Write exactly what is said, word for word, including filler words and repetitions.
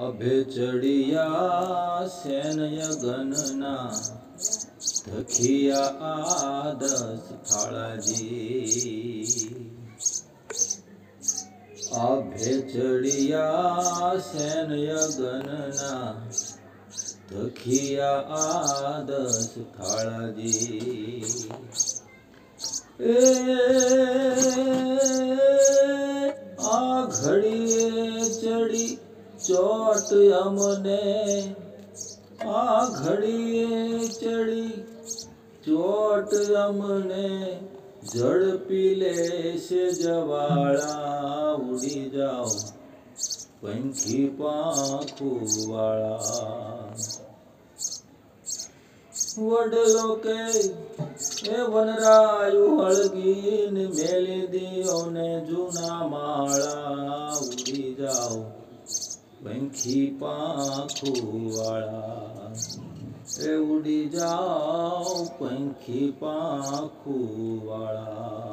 अभे चढ़िया सैन्य गणना थकिया आदस थालाजी। अभे चढ़िया सैन्य गणना थकिया आदस थालाजी। ए आ घड़िए चढ़ी चोट अमने, आ घड़िए चढ़ी चोट अमने, झड़पी ले से जवाड़ा उड़ी जाओ पंखी पाखू वाला। वडलो के ए वनरायु हळगीन मेली दियो ने जूना माळा उड़ी जाओ पंखी पाखू वाला। ए उड़ी जाओ पंखी पाखू वाला।